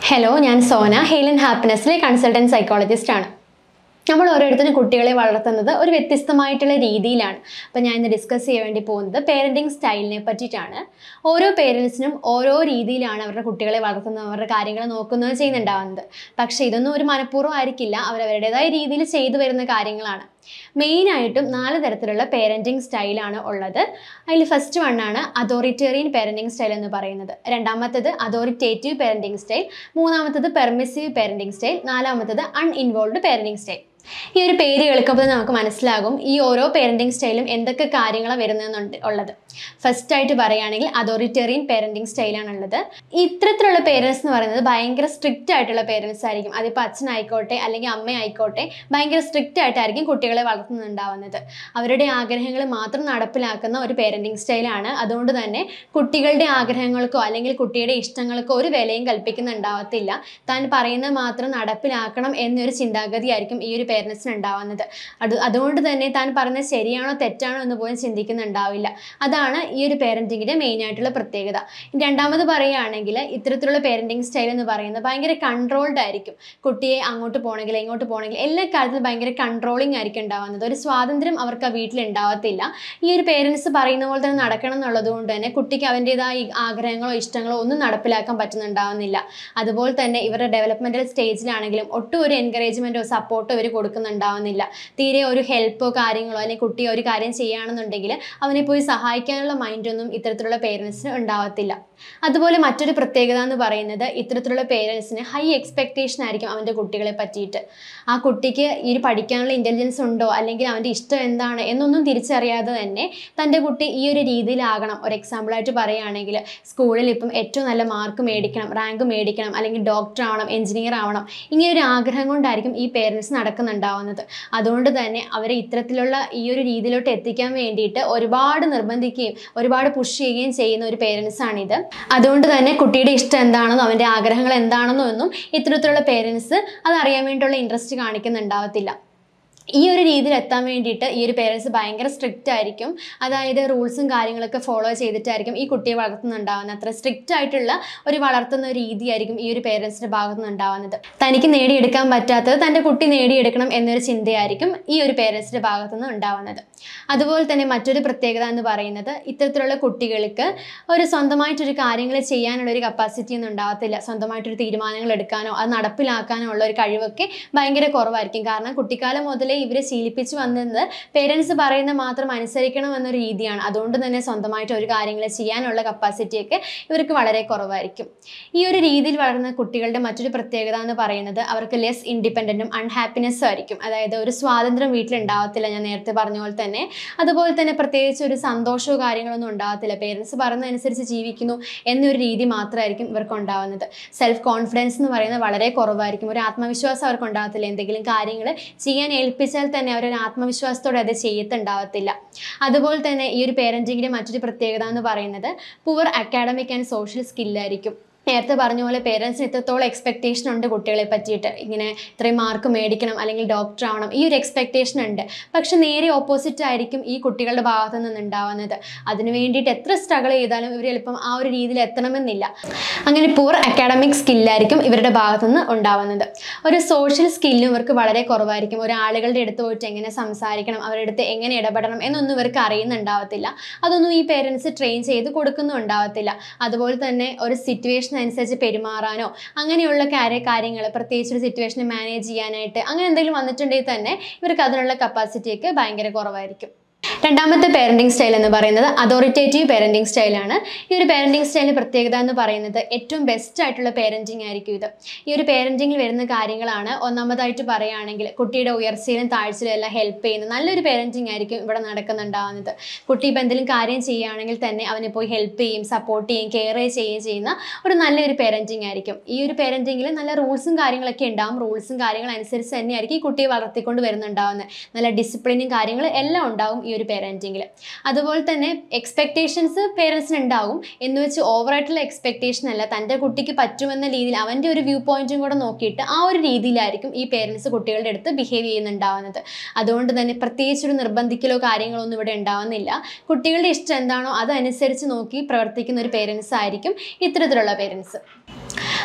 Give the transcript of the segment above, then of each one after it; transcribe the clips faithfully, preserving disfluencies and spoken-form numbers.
Hello, I am Sona, Heal and Happiness consultant psychologist. നമ്മൾ ഓരോരുത്തരും കുട്ടികളെ വളർത്തുന്നത് ഒരു വ്യത്യസ്തമായിട്ടുള്ള രീതിയിലാണ്. അപ്പോൾ ഞാൻ ഇന്ന് ഡിസ്കസ് ചെയ്യാൻ വേണ്ടി പോകുന്നത് പേരന്റിംഗ് സ്റ്റൈലിനെ പറ്റിയിട്ടാണ്. ഓരോ പേരൻസിനും ഓരോ രീതിയിലാണ് അവരുടെ കുട്ടികളെ വളർത്തുന്നത്, അവരുടെ കാര്യങ്ങൾ നോക്കുന്നത് ചെയ്യുന്നുണ്ടാവുന്നത്. പക്ഷേ ഇതൊന്നും ഒരു മനഃപൂർവ്വം ആയിരിക്കില്ല, അവരവരുടേതായ രീതിയിൽ ചെയ്തു വരുന്ന കാര്യങ്ങളാണ്. മെയിനായിട്ടും നാല് തരത്തിലുള്ള പേരന്റിംഗ് സ്റ്റൈലാണ് ഉള്ളത്. അതിൽ ഫസ്റ്റ് വണ്ണാണ് അതോറിറ്റേറിയൻ പേരന്റിംഗ് സ്റ്റൈൽ എന്ന് പറയുന്നത്. രണ്ടാമത്തേത് അതോറിറ്റേറ്റീവ് പേരന്റിംഗ് സ്റ്റൈൽ. മൂന്നാമത്തേത് പെർമിസീവ് പേരന്റിംഗ് സ്റ്റൈൽ. നാലാമത്തേത് അൺഇൻവോൾവ്ഡ് പേരന്റിംഗ് സ്റ്റൈൽ. ഈ ഒരു പേര് കേൾക്കുമ്പോൾ നമുക്ക് മനസ്സിലാകും ഈ ഓരോ പേരന്റിംഗ് സ്റ്റൈലും എന്തൊക്കെ കാര്യങ്ങളാണ് വരുന്നതെന്നുണ്ട് ഉള്ളത്. ഫസ്റ്റ് ആയിട്ട് പറയുകയാണെങ്കിൽ അതോറിറ്റേറിയൻ പേരന്റിംഗ് സ്റ്റൈലാണുള്ളത്. ഇത്തരത്തിലുള്ള പേരൻസ് എന്ന് പറയുന്നത് ഭയങ്കര സ്ട്രിക്റ്റ് ആയിട്ടുള്ള പേരൻസ് ആയിരിക്കും. അതിപ്പോൾ അച്ഛനായിക്കോട്ടെ അല്ലെങ്കിൽ അമ്മയായിക്കോട്ടെ ഭയങ്കര സ്ട്രിക്റ്റ് ആയിട്ടായിരിക്കും കുട്ടികളെ വളർത്തുന്നുണ്ടാവുന്നത്. അവരുടെ ആഗ്രഹങ്ങൾ മാത്രം നടപ്പിലാക്കുന്ന ഒരു പേരന്റിംഗ് സ്റ്റൈലാണ്. അതുകൊണ്ട് തന്നെ കുട്ടികളുടെ ആഗ്രഹങ്ങൾക്കോ അല്ലെങ്കിൽ കുട്ടിയുടെ ഇഷ്ടങ്ങൾക്കോ ഒരു വിലയും കൽപ്പിക്കുന്നുണ്ടാവത്തില്ല. താൻ പറയുന്നത് മാത്രം നടപ്പിലാക്കണം എന്നൊരു ചിന്താഗതിയായിരിക്കും ഈ ഒരു പേരൻസിന് ഉണ്ടാവുന്നത്. അത് അതുകൊണ്ട് തന്നെ താൻ പറഞ്ഞത് ശരിയാണോ തെറ്റാണോ എന്ന് പോലും ചിന്തിക്കുന്നുണ്ടാവില്ല. അതാണ് ഈ ഒരു പേരന്റിങ്ങിന്റെ മെയിൻ ആയിട്ടുള്ള പ്രത്യേകത. രണ്ടാമത് പറയുകയാണെങ്കിൽ ഇത്തരത്തിലുള്ള പേരന്റിംഗ് സ്റ്റൈൽ എന്ന് പറയുന്നത് ഭയങ്കര കൺട്രോൾഡ് ആയിരിക്കും. കുട്ടിയെ അങ്ങോട്ട് പോകണമെങ്കിൽ ഇങ്ങോട്ട് പോകണമെങ്കിൽ എല്ലാ കാര്യത്തിലും ഭയങ്കര കൺട്രോളിങ് ആയിരിക്കും ഉണ്ടാവുന്നത്. ഒരു സ്വാതന്ത്ര്യം അവർക്ക് ആ വീട്ടിൽ ഉണ്ടാവത്തില്ല. ഈ ഒരു പേരൻസ് പറയുന്ന പോലെ തന്നെ നടക്കണം എന്നുള്ളത് കൊണ്ട് തന്നെ കുട്ടിക്ക് അവൻ്റെതായ ആഗ്രഹങ്ങളോ ഇഷ്ടങ്ങളോ ഒന്നും നടപ്പിലാക്കാൻ പറ്റുന്നുണ്ടാവുന്നില്ല. അതുപോലെ തന്നെ ഇവരുടെ ഡെവലപ്മെന്റൽ സ്റ്റേജിലാണെങ്കിലും ഒട്ടും ഒരു എൻകറേജ്മെന്റോ സപ്പോർട്ടോ ഇവർ കൊടുക്കുന്നുണ്ടാവുന്നില്ല. തീരെ ഒരു ഹെൽപ്പോ കാര്യങ്ങളോ അല്ലെങ്കിൽ കുട്ടിയെ ഒരു കാര്യം ചെയ്യുകയാണെന്നുണ്ടെങ്കിൽ അവനെ പോയി സഹായിക്കാനുള്ള മൈൻഡൊന്നും ഇത്തരത്തിലുള്ള പേരൻസിന് ഉണ്ടാവത്തില്ല. അതുപോലെ മറ്റൊരു പ്രത്യേകത എന്ന് പറയുന്നത് ഇത്തരത്തിലുള്ള പേരൻസിന് ഹൈ എക്സ്പെക്റ്റേഷൻ ആയിരിക്കും അവൻ്റെ കുട്ടികളെ പറ്റിയിട്ട്. ആ കുട്ടിക്ക് ഈ പഠിക്കാനുള്ള ഇൻ്റലിജൻസ് ഉണ്ടോ അല്ലെങ്കിൽ അവൻ്റെ ഇഷ്ടം എന്താണ് എന്നൊന്നും തിരിച്ചറിയാതെ തന്നെ തൻ്റെ കുട്ടി ഈ ഒരു രീതിയിലാകണം. ഒരു എക്സാമ്പിളായിട്ട് പറയുകയാണെങ്കിൽ സ്കൂളിൽ ഇപ്പം ഏറ്റവും നല്ല മാർക്ക് മേടിക്കണം, റാങ്ക് മേടിക്കണം, അല്ലെങ്കിൽ ഡോക്ടർ ആവണം, എഞ്ചിനീയർ ആവണം, ഇങ്ങനെ ഒരു ആഗ്രഹം കൊണ്ടായിരിക്കും ഈ പേരൻസ് നടക്കുന്നുണ്ടാവുന്നത്. അതുകൊണ്ട് തന്നെ അവരെ ഇത്തരത്തിലുള്ള ഈ ഒരു രീതിയിലോട്ട് എത്തിക്കാൻ വേണ്ടിയിട്ട് ഒരുപാട് നിർബന്ധിക്കുകയും ഒരുപാട് പുഷ് ചെയ്യുകയും ചെയ്യുന്ന ഒരു പേരൻസാണിത്. അതുകൊണ്ട് തന്നെ കുട്ടിയുടെ ഇഷ്ടം എന്താണെന്നോ അവൻ്റെ ആഗ്രഹങ്ങൾ എന്താണെന്നോ ഒന്നും ഇത്തരത്തിലുള്ള പേരൻസ് അതറിയാൻ വേണ്ടിയുള്ള ഇൻട്രസ്റ്റ് കാണിക്കുന്നുണ്ടാവത്തില്ല. ഈ ഒരു രീതിയിൽ എത്താൻ വേണ്ടിയിട്ട് ഈ ഒരു പേരൻസ് ഭയങ്കര സ്ട്രിക്റ്റ് ആയിരിക്കും. അതായത് റൂൾസും കാര്യങ്ങളൊക്കെ ഫോളോ ചെയ്തിട്ടായിരിക്കും ഈ കുട്ടിയെ വളർത്തുന്നുണ്ടാവുന്നത്. അത്ര സ്ട്രിക്റ്റ് ആയിട്ടുള്ള ഒരു വളർത്തുന്ന രീതിയായിരിക്കും ഈ ഒരു പേരൻസിൻ്റെ ഭാഗത്തു നിന്നുണ്ടാവുന്നത്. തനിക്ക് നേടിയെടുക്കാൻ പറ്റാത്തത് തൻ്റെ കുട്ടി നേടിയെടുക്കണം എന്നൊരു ചിന്തയായിരിക്കും ഈ ഒരു പേരൻസിൻ്റെ ഭാഗത്തു നിന്ന് ഉണ്ടാവുന്നത്. അതുപോലെ തന്നെ മറ്റൊരു പ്രത്യേകത എന്ന് പറയുന്നത് ഇത്തരത്തിലുള്ള കുട്ടികൾക്ക് ഒരു സ്വന്തമായിട്ടൊരു കാര്യങ്ങൾ ചെയ്യാനുള്ള ഒരു കപ്പാസിറ്റി ഒന്നും ഉണ്ടാവത്തില്ല. സ്വന്തമായിട്ടൊരു തീരുമാനങ്ങൾ എടുക്കാനോ അത് നടപ്പിലാക്കാനോ ഉള്ള ഒരു കഴിവൊക്കെ ഭയങ്കര കുറവായിരിക്കും. കാരണം കുട്ടിക്കാലം മുതലേ ഇവരെ ശീലിപ്പിച്ചു വന്നത് പേരൻസ് പറയുന്ന മാത്രം അനുസരിക്കണം എന്നൊരു രീതിയാണ്. അതുകൊണ്ട് തന്നെ സ്വന്തമായിട്ട് ഒരു കാര്യങ്ങൾ ചെയ്യാനുള്ള കപ്പാസിറ്റിയൊക്കെ ഇവർക്ക് വളരെ കുറവായിരിക്കും. ഈ ഒരു രീതിയിൽ വളർന്ന കുട്ടികളുടെ മറ്റൊരു പ്രത്യേകത എന്ന് പറയുന്നത് അവർക്ക് ലെസ് ഇൻഡിപെൻഡൻറ്റും അൺഹാപ്പിനെസ്സും ആയിരിക്കും. അതായത് ഒരു സ്വാതന്ത്ര്യം വീട്ടിലുണ്ടാവത്തില്ല, ഞാൻ നേരത്തെ പറഞ്ഞ പോലെ തന്നെ. അതുപോലെ തന്നെ പ്രത്യേകിച്ച് ഒരു സന്തോഷമോ കാര്യങ്ങളൊന്നും ഉണ്ടാകത്തില്ല. പേരൻസ് പറയുന്നതനുസരിച്ച് ജീവിക്കുന്നു എന്നൊരു രീതി മാത്രമായിരിക്കും ഇവർക്ക് ഉണ്ടാവുന്നത്. സെൽഫ് കോൺഫിഡൻസ് എന്ന് പറയുന്നത് വളരെ കുറവായിരിക്കും. ഒരു ആത്മവിശ്വാസം അവർക്ക് ഉണ്ടാകത്തില്ല. എന്തെങ്കിലും കാര്യങ്ങൾ ചെയ്യാൻ ഏൽപ്പിച്ചാൽ തന്നെ അവരൊരു ആത്മവിശ്വാസത്തോടെ അത് ചെയ്യത്തുണ്ടാവത്തില്ല. അതുപോലെ തന്നെ ഈ ഒരു പേരൻറ്റിങ്ങിൻ്റെ മറ്റൊരു പ്രത്യേകത എന്ന് പറയുന്നത് പുവർ അക്കാഡമിക് ആൻഡ് സോഷ്യൽ സ്കില്ലായിരിക്കും. നേരത്തെ പറഞ്ഞ പോലെ പേരൻസിന് ഇത്രത്തോളം എക്സ്പെക്റ്റേഷൻ ഉണ്ട് കുട്ടികളെ പറ്റിയിട്ട്. ഇങ്ങനെ ഇത്രയും മാർക്ക് മേടിക്കണം അല്ലെങ്കിൽ ഡോക്ടർ ആവണം, ഈ ഒരു എക്സ്പെക്റ്റേഷൻ ഉണ്ട്. പക്ഷെ നേരെ ഓപ്പോസിറ്റ് ആയിരിക്കും ഈ കുട്ടികളുടെ ഭാഗത്തു നിന്നുണ്ടാവുന്നത്. അതിന് വേണ്ടിയിട്ട് എത്ര സ്ട്രഗിൾ ചെയ്താലും ഇവർ എളുപ്പം ആ ഒരു രീതിയിൽ എത്തണമെന്നില്ല. അങ്ങനെ പൂർ അക്കാഡമിക് സ്കില്ലായിരിക്കും ഇവരുടെ ഭാഗത്തുനിന്ന് ഉണ്ടാവുന്നത്. ഒരു സോഷ്യൽ സ്കില്ലും ഇവർക്ക് വളരെ കുറവായിരിക്കും. ഒരാളുകളുടെ അടുത്ത് പോയിട്ട് എങ്ങനെ സംസാരിക്കണം, അവരുടെ അടുത്ത് എങ്ങനെ ഇടപെടണം എന്നൊന്നും ഇവർക്ക് അറിയുന്നുണ്ടാവത്തില്ല. അതൊന്നും ഈ പേരൻസ് ട്രെയിൻ ചെയ്ത് കൊടുക്കുന്നും ഉണ്ടാവത്തില്ല. അതുപോലെ തന്നെ ഒരു സിറ്റുവേഷൻ അനുസരിച്ച് പെരുമാറാനോ അങ്ങനെയുള്ള കാര്യ കാര്യങ്ങൾ പ്രത്യേകിച്ച് ഒരു സിറ്റുവേഷനെ മാനേജ് ചെയ്യാനായിട്ട് അങ്ങനെ എന്തെങ്കിലും വന്നിട്ടുണ്ടെങ്കിൽ തന്നെ ഇവർക്ക് അതിനുള്ള കപ്പാസിറ്റിയൊക്കെ ഭയങ്കര കുറവായിരിക്കും. രണ്ടാമത്തെ പേരന്റിംഗ് സ്റ്റൈൽ എന്ന് പറയുന്നത് അതോറിറ്റേറ്റീവ് പേരന്റിംഗ് സ്റ്റൈലാണ്. ഈ ഒരു പേരന്റിംഗ് സ്റ്റൈലിൻ്റെ പ്രത്യേകത എന്ന് പറയുന്നത് ഏറ്റവും ബെസ്റ്റ് ആയിട്ടുള്ള പേരന്റിംഗ് ആയിരിക്കും ഇത്. ഈ ഒരു പേരന്റിംഗിൽ വരുന്ന കാര്യങ്ങളാണ് ഒന്നാമതായിട്ട് പറയുകയാണെങ്കിൽ കുട്ടിയുടെ ഉയർച്ചയിലും താഴ്ചയിലും എല്ലാം ഹെൽപ്പ് ചെയ്യുന്ന നല്ലൊരു പേരന്റിംഗ് ആയിരിക്കും ഇവിടെ നടക്കുന്നുണ്ടാകുന്നത്. കുട്ടി ഇപ്പം എന്തെങ്കിലും കാര്യം ചെയ്യുകയാണെങ്കിൽ തന്നെ അവനെ പോയി ഹെൽപ്പ് ചെയ്യും, സപ്പോർട്ട് ചെയ്യും, കെയർ ചെയ്യുകയും ചെയ്യുന്ന ഒരു നല്ലൊരു പേരന്റിംഗ് ആയിരിക്കും. ഈ ഒരു പേരന്റിംഗിൽ നല്ല റൂൾസും കാര്യങ്ങളൊക്കെ ഉണ്ടാകും. റൂൾസും കാര്യങ്ങളും അനുസരിച്ച് തന്നെയായിരിക്കും ഈ കുട്ടിയെ വളർത്തിക്കൊണ്ട് വരുന്നുണ്ടാകുന്നത്. നല്ല ഡിസിപ്ലിനും കാര്യങ്ങളും എല്ലാം ഉണ്ടാകും ഈ ഒരു പേരന്റിംഗിൽ. അതുപോലെ തന്നെ എക്സ്പെക്റ്റേഷൻസ് പേരൻസിന് ഉണ്ടാവും എന്ന് വെച്ച് ഓവറായിട്ടുള്ള എക്സ്പെക്റ്റേഷൻ അല്ല. തൻ്റെ കുട്ടിക്ക് പറ്റുമെന്ന രീതിയിൽ അവൻ്റെ ഒരു വ്യൂ പോയിന്റും കൂടെ നോക്കിയിട്ട് ആ ഒരു രീതിയിലായിരിക്കും ഈ പേരൻസ് കുട്ടികളുടെ അടുത്ത് ബിഹേവ് ചെയ്യുന്നുണ്ടാവുന്നത്. അതുകൊണ്ട് തന്നെ പ്രത്യേകിച്ചൊരു നിർബന്ധിക്കലോ കാര്യങ്ങളോ ഒന്നും ഇവിടെ ഉണ്ടാവുന്നില്ല. കുട്ടികളുടെ ഇഷ്ടം എന്താണോ അതനുസരിച്ച് നോക്കി പ്രവർത്തിക്കുന്ന ഒരു പേരൻസ് ആയിരിക്കും ഇത്തരത്തിലുള്ള പേരൻസ്.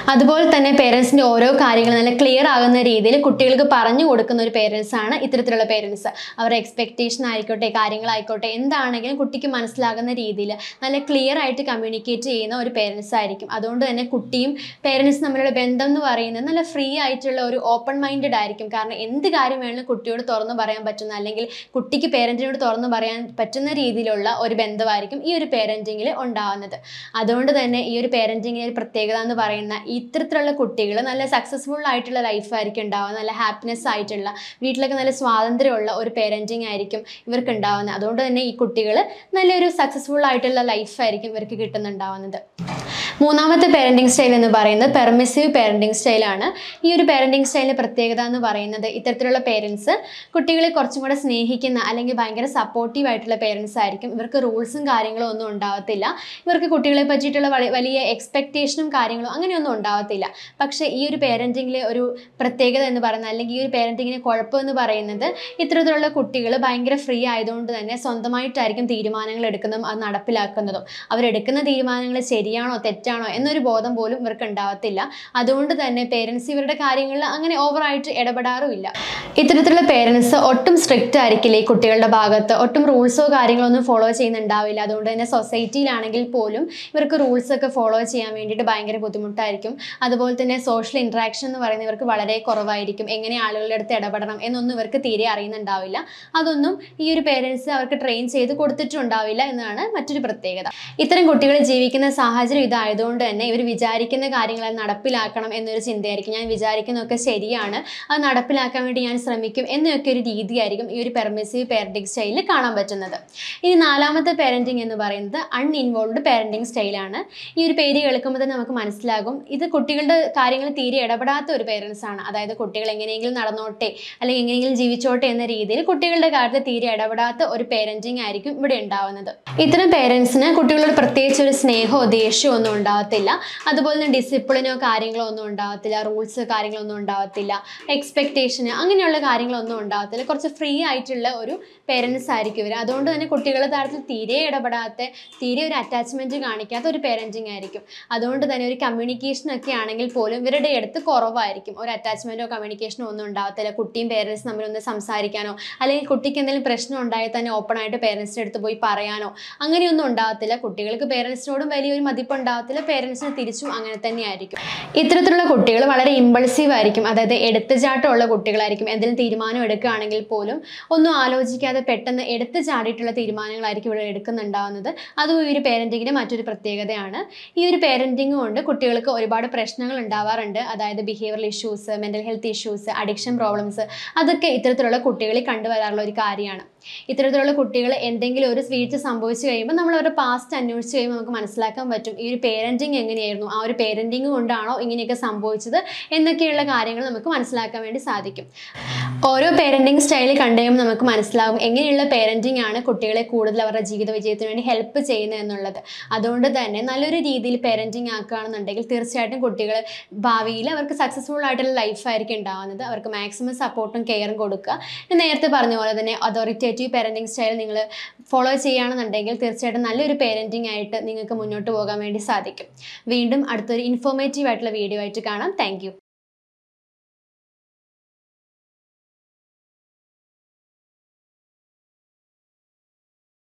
അതുപോലെ തന്നെ പേരൻസിൻ്റെ ഓരോ കാര്യങ്ങളും നല്ല ക്ലിയർ ആകുന്ന രീതിയിൽ കുട്ടികൾക്ക് പറഞ്ഞു കൊടുക്കുന്ന ഒരു പേരൻസ് ആണ് ഇത്തരത്തിലുള്ള പേരൻസ്. അവരുടെ എക്സ്പെക്റ്റേഷൻ ആയിക്കോട്ടെ, കാര്യങ്ങളായിക്കോട്ടെ, എന്താണെങ്കിലും കുട്ടിക്ക് മനസ്സിലാകുന്ന രീതിയിൽ നല്ല ക്ലിയർ ആയിട്ട് കമ്മ്യൂണിക്കേറ്റ് ചെയ്യുന്ന ഒരു പേരൻസ് ആയിരിക്കും. അതുകൊണ്ട് തന്നെ കുട്ടിയും പേരൻസും തമ്മിലുള്ള ബന്ധം എന്ന് പറയുന്നത് നല്ല ഫ്രീ ആയിട്ടുള്ള ഒരു ഓപ്പൺ മൈൻഡഡ് ആയിരിക്കും. കാരണം എന്ത് കാര്യം വേണമെങ്കിലും കുട്ടിയോട് തുറന്നു പറയാൻ പറ്റുന്ന, അല്ലെങ്കിൽ കുട്ടിക്ക് പേരൻറ്റിനോട് തുറന്നു പറയാൻ പറ്റുന്ന രീതിയിലുള്ള ഒരു ബന്ധമായിരിക്കും ഈ ഒരു പേരൻറ്റിങ്ങിൽ ഉണ്ടാകുന്നത്. അതുകൊണ്ട് തന്നെ ഈ ഒരു പേരൻറ്റിങ്ങിൻ്റെ ഒരു പ്രത്യേകത എന്ന് പറയുന്ന ഇത്തരത്തിലുള്ള കുട്ടികൾ നല്ല സക്സസ്ഫുൾ ആയിട്ടുള്ള ലൈഫായിരിക്കും ഉണ്ടാവുക. നല്ല ഹാപ്പിനെസ് ആയിട്ടുള്ള, വീട്ടിലൊക്കെ നല്ല സ്വാതന്ത്ര്യമുള്ള ഒരു പേരൻറ്റിങ് ആയിരിക്കും ഇവർക്ക് ഉണ്ടാവുന്നത്. അതുകൊണ്ട് തന്നെ ഈ കുട്ടികൾ നല്ലൊരു സക്സസ്ഫുൾ ആയിട്ടുള്ള ലൈഫായിരിക്കും ഇവർക്ക് കിട്ടുന്നുണ്ടാവുന്നത്. മൂന്നാമത്തെ പേരൻറ്റിങ് സ്റ്റൈൽ എന്ന് പറയുന്നത് പെർമിസീവ് പേരൻറ്റിങ് സ്റ്റൈലാണ്. ഈ ഒരു പേരൻറ്റിങ് സ്റ്റൈലിൻ്റെ പ്രത്യേകത എന്ന് പറയുന്നത് ഇത്തരത്തിലുള്ള പേരൻസ് കുട്ടികളെ കുറച്ചും കൂടെ സ്നേഹിക്കുന്ന, അല്ലെങ്കിൽ ഭയങ്കര സപ്പോർട്ടീവ് ആയിട്ടുള്ള പേരൻസ് ആയിരിക്കും. ഇവർക്ക് റൂൾസും കാര്യങ്ങളും ഒന്നും ഉണ്ടാവത്തില്ല. ഇവർക്ക് കുട്ടികളെ പറ്റിയിട്ടുള്ള വലിയ എക്സ്പെക്റ്റേഷനും കാര്യങ്ങളും അങ്ങനെയൊന്നും ഉണ്ടാവത്തില്ല. പക്ഷേ ഈ ഒരു പേരൻറ്റിങ്ങിലെ ഒരു പ്രത്യേകത എന്ന് പറയുന്നത്, അല്ലെങ്കിൽ ഈ ഒരു പേരൻറ്റിങ്ങിന് കുഴപ്പമെന്ന് പറയുന്നത്, ഇത്തരത്തിലുള്ള കുട്ടികൾ ഭയങ്കര ഫ്രീ ആയതുകൊണ്ട് തന്നെ സ്വന്തമായിട്ടായിരിക്കും തീരുമാനങ്ങൾ എടുക്കുന്നതും അത് നടപ്പിലാക്കുന്നതും. അവരെടുക്കുന്ന തീരുമാനങ്ങൾ ശരിയാണോ തെറ്റാണോ എന്നൊരു ബോധം പോലും ഇവർക്ക് ഉണ്ടാവത്തില്ല. അതുകൊണ്ട് തന്നെ പേരൻസ് ഇവരുടെ കാര്യങ്ങളിൽ അങ്ങനെ ഓവറായിട്ട് ഇടപെടാറുമില്ല. ഇത്തരത്തിലുള്ള പേരൻസ് ഒട്ടും സ്ട്രിക്റ്റ് ആയിരിക്കില്ല ഈ കുട്ടികളുടെ ഭാഗത്ത്. ഒട്ടും റൂൾസോ കാര്യങ്ങളോ ഒന്നും ഫോളോ ചെയ്യുന്നുണ്ടാവില്ല. അതുകൊണ്ട് തന്നെ സൊസൈറ്റിയിലാണെങ്കിൽ പോലും ഇവർക്ക് റൂൾസൊക്കെ ഫോളോ ചെയ്യാൻ വേണ്ടിയിട്ട് ഭയങ്കര ബുദ്ധിമുട്ടായിരിക്കും. അതുപോലെ തന്നെ സോഷ്യൽ ഇൻട്രാക്ഷൻ എന്ന് പറയുന്നത് ഇവർക്ക് വളരെ കുറവായിരിക്കും. എങ്ങനെ ആളുകളുടെ അടുത്ത് ഇടപെടണം എന്നൊന്നും ഇവർക്ക് തീരെ അറിയുന്നുണ്ടാവില്ല. അതൊന്നും ഈ ഒരു പേരൻസ് അവർക്ക് ട്രെയിൻ ചെയ്ത് കൊടുത്തിട്ടുണ്ടാവില്ല എന്നതാണ് മറ്റൊരു പ്രത്യേകത. ഇത്തരം കുട്ടികൾ ജീവിക്കുന്ന സാഹചര്യം ഇതായതുകൊണ്ട് തന്നെ ഇവർ വിചാരിക്കുന്ന കാര്യങ്ങൾ നടപ്പിലാക്കണം എന്നൊരു ചിന്തയായിരിക്കും. ഞാൻ വിചാരിക്കുന്നതൊക്കെ ശരിയാണ്, അത് നടപ്പിലാക്കാൻ വേണ്ടി ഞാൻ ശ്രമിക്കും എന്നൊക്കെ ഒരു രീതിയായിരിക്കും ഈ ഒരു പെർമിസീവ് പേരൻറ്റിങ് സ്റ്റൈലിൽ കാണാൻ പറ്റുന്നത്. ഇനി നാലാമത്തെ പേരൻറ്റിങ് എന്ന് പറയുന്നത് അൺഇൻവോൾവ്ഡ് പേരൻറ്റിങ് സ്റ്റൈലാണ്. ഈ ഒരു പേര് കേൾക്കുമ്പോൾ തന്നെ നമുക്ക് മനസ്സിലാകും ഇത് കുട്ടികളുടെ കാര്യങ്ങൾ തീരെ ഇടപെടാത്ത ഒരു പേരൻസ് ആണ്. അതായത് കുട്ടികൾ എങ്ങനെയെങ്കിലും നടന്നോട്ടെ, അല്ലെങ്കിൽ എങ്ങനെയെങ്കിലും ജീവിച്ചോട്ടെ എന്ന രീതിയിൽ കുട്ടികളുടെ കാര്യത്തിൽ തീരെ ഇടപെടാത്ത ഒരു പേരൻറ്റിങ് ആയിരിക്കും ഇവിടെ ഉണ്ടാവുന്നത്. ഇത്തരം പേരൻസിന് കുട്ടികളോട് പ്രത്യേകിച്ച് ഒരു സ്നേഹമോ ദേഷ്യമോ ഒന്നും ഉണ്ടാകത്തില്ല. അതുപോലെ തന്നെ ഡിസിപ്ലിനോ കാര്യങ്ങളോ ഒന്നും ഉണ്ടാകത്തില്ല. റൂൾസ് കാര്യങ്ങളൊന്നും ഉണ്ടാകത്തില്ല. എക്സ്പെക്റ്റേഷന് അങ്ങനെയുള്ള കാര്യങ്ങളൊന്നും ഉണ്ടാകത്തില്ല. കുറച്ച് ഫ്രീ ആയിട്ടുള്ള ഒരു പേരൻസ് ആയിരിക്കും ഇവർ. അതുകൊണ്ട് തന്നെ കുട്ടികളുടെ കാര്യത്തിൽ തീരെ ഇടപെടാത്ത, തീരെ ഒരു അറ്റാച്ച്മെൻറ്റ് കാണിക്കാത്ത ഒരു പേരൻറ്റിങ് ആയിരിക്കും. അതുകൊണ്ട് തന്നെ ഒരു കമ്മ്യൂണിക്കേഷനൊക്കെ ആണെങ്കിൽ പോലും ഇവരുടെ അടുത്ത് കുറവായിരിക്കും. ഒരു അറ്റാച്ച്മെൻറ്റോ കമ്മ്യൂണിക്കേഷനോ ഒന്നും ഉണ്ടാകത്തില്ല. കുട്ടിയും പേരൻസും തമ്മിലൊന്ന് സംസാരിക്കാനോ, അല്ലെങ്കിൽ കുട്ടിക്ക് എന്തെങ്കിലും പ്രശ്നം ഉണ്ടായാൽ തന്നെ ഓപ്പണായിട്ട് പേരൻസിൻ്റെ അടുത്ത് പോയി പറയാനോ അങ്ങനെയൊന്നും ഉണ്ടാകത്തില്ല. കുട്ടികൾക്ക് പേരൻസിനോടും വലിയൊരു മതിപ്പ് ഉണ്ടാകത്തില്ല, പേരൻസിന് തിരിച്ചും അങ്ങനെ തന്നെ ആയിരിക്കും. ഇത്തരത്തിലുള്ള കുട്ടികൾ വളരെ ഇമ്പൾസീവ് ആയിരിക്കും. അതായത് എടുത്തുചാട്ടമുള്ള കുട്ടികളായിരിക്കും. എന്തെങ്കിലും തീരുമാനം എടുക്കുകയാണെങ്കിൽ പോലും ഒന്നും ആലോചിക്കാതെ പെട്ടെന്ന് എടുത്തു ചാടിയിട്ടുള്ള തീരുമാനങ്ങളായിരിക്കും ഇവിടെ എടുക്കുന്നുണ്ടാവുന്നത്. അതും ഈ ഒരു പേരൻറ്റിങ്ങിൻ്റെ മറ്റൊരു പ്രത്യേകതയാണ്. ഈ ഒരു പേരൻറ്റിങ് കൊണ്ട് കുട്ടികൾക്ക് ഒരുപാട് പ്രശ്നങ്ങൾ ഉണ്ടാവാറുണ്ട്. അതായത് behavioural issues, mental health issues, addiction problems, അതൊക്കെ ഇത്തരത്തിലുള്ള കുട്ടികളിൽ കണ്ടുവരാറുള്ള ഒരു കാര്യമാണ്. ഇത്തരത്തിലുള്ള കുട്ടികൾ എന്തെങ്കിലും ഒരു വീഴ്ച സംഭവിച്ചു കഴിയുമ്പോൾ നമ്മൾ അവരുടെ പാസ്റ്റ് അന്വേഷിച്ച് കഴിയുമ്പോൾ നമുക്ക് മനസ്സിലാക്കാൻ പറ്റും ഈ ഒരു പേരൻറ്റിങ് എങ്ങനെയായിരുന്നു, ആ ഒരു പേരൻറ്റിങ് കൊണ്ടാണോ ഇങ്ങനെയൊക്കെ സംഭവിച്ചത് എന്നൊക്കെയുള്ള കാര്യങ്ങൾ നമുക്ക് മനസ്സിലാക്കാൻ വേണ്ടി സാധിക്കും. ഓരോ പേരൻറ്റിങ് സ്റ്റൈൽ കണ്ടുകഴിയുമ്പോൾ നമുക്ക് മനസ്സിലാകും എങ്ങനെയുള്ള പേരൻറ്റിങ് ആണ് കുട്ടികളെ കൂടുതൽ അവരുടെ ജീവിത വിജയത്തിന് വേണ്ടി ഹെൽപ്പ് ചെയ്യുന്നത് എന്നുള്ളത്. അതുകൊണ്ട് തന്നെ നല്ലൊരു രീതിയിൽ പേരൻറ്റിങ് ആക്കുകയാണെന്നുണ്ടെങ്കിൽ തീർച്ചയായിട്ടും കുട്ടികൾ ഭാവിയിൽ അവർക്ക് സക്സസ്ഫുൾ ആയിട്ടുള്ള ലൈഫായിരിക്കും ഉണ്ടാകുന്നത്. അവർക്ക് മാക്സിമം സപ്പോർട്ടും കെയറും കൊടുക്കുക. ഞാൻ നേരത്തെ പറഞ്ഞ പോലെ തന്നെ അതോറിറ്റേറ്റീവ് പേരൻറ്റിങ് സ്റ്റൈൽ നിങ്ങൾ ഫോളോ ചെയ്യുകയാണെന്നുണ്ടെങ്കിൽ തീർച്ചയായിട്ടും നല്ലൊരു പേരൻറ്റിങ് ആയിട്ട് നിങ്ങൾക്ക് മുന്നോട്ട് പോകാൻ വേണ്ടി സാധിക്കും. വീണ്ടും അടുത്തൊരു ഇൻഫോർമേറ്റീവ് ആയിട്ടുള്ള വീഡിയോ ആയിട്ട് കാണാം. Thank U.